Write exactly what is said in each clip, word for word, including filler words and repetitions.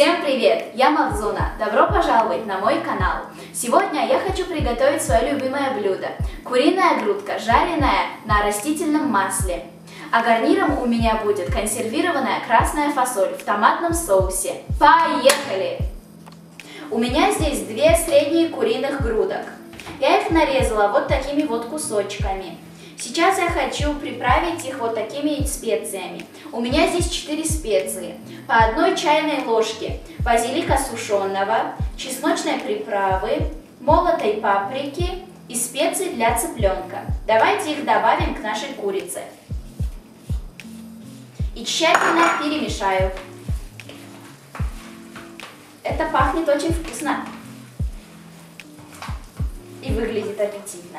Всем привет! Я Мавзуна. Добро пожаловать на мой канал. Сегодня я хочу приготовить свое любимое блюдо – куриная грудка, жареная на растительном масле. А гарниром у меня будет консервированная красная фасоль в томатном соусе. Поехали! У меня здесь две средние куриных грудок. Я их нарезала вот такими вот кусочками. Сейчас я хочу приправить их вот такими специями. У меня здесь четыре специи. По одной чайной ложке базилика сушеного, чесночной приправы, молотой паприки и специй для цыпленка. Давайте их добавим к нашей курице. И тщательно перемешаю. Это пахнет очень вкусно. И выглядит аппетитно.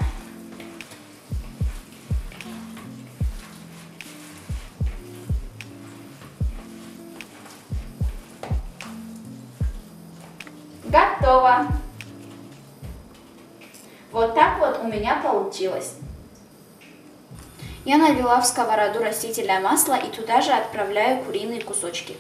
Готово! Вот так вот у меня получилось. Я налила в сковороду растительное масло и туда же отправляю куриные кусочки.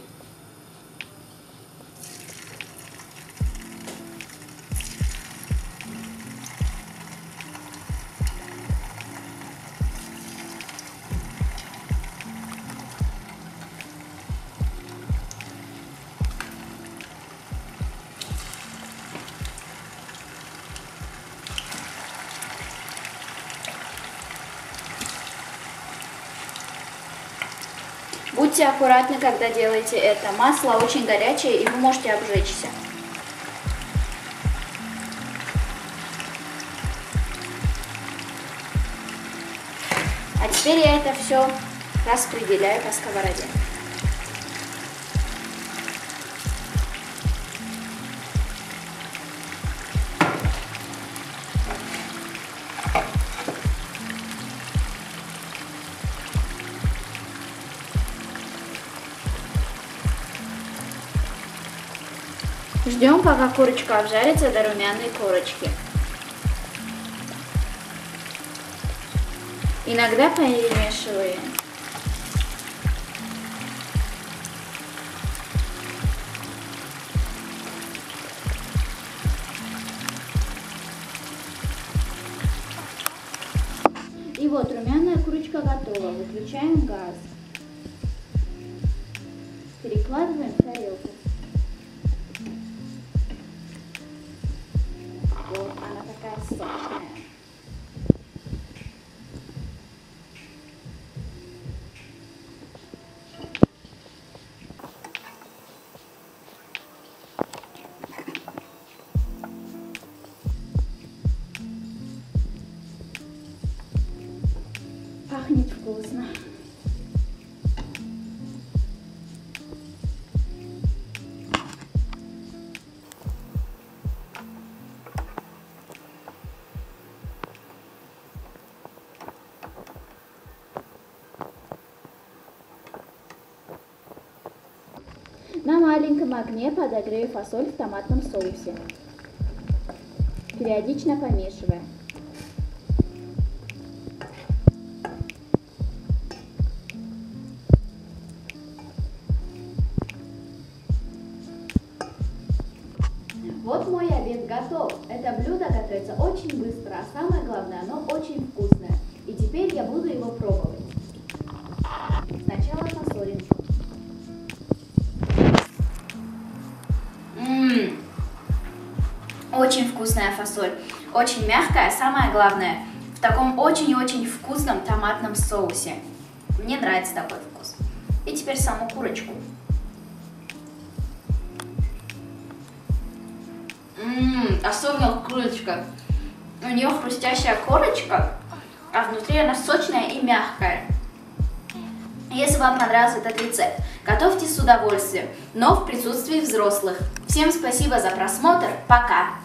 Будьте аккуратны, когда делаете это. Масло очень горячее, и вы можете обжечься. А теперь я это все распределяю по сковороде. Ждем, пока курочка обжарится до румяной корочки. Иногда перемешиваем. И вот румяная курочка готова. Выключаем газ. Перекладываем в тарелку. Вот она такая сочная. Пахнет вкусно. На маленьком огне подогрею фасоль в томатном соусе, периодично помешивая. Вот мой обед готов. Это блюдо готовится очень быстро, а самое главное, оно очень вкусное. И теперь я буду его пробовать. Сначала фасолинку. Ммм, очень вкусная фасоль, очень мягкая, самое главное, в таком очень-очень вкусном томатном соусе. Мне нравится такой вкус. И теперь саму курочку. Ммм, особенно курочка. У нее хрустящая корочка, а внутри она сочная и мягкая. Если вам понравился этот рецепт, готовьте с удовольствием, но в присутствии взрослых. Всем спасибо за просмотр, пока!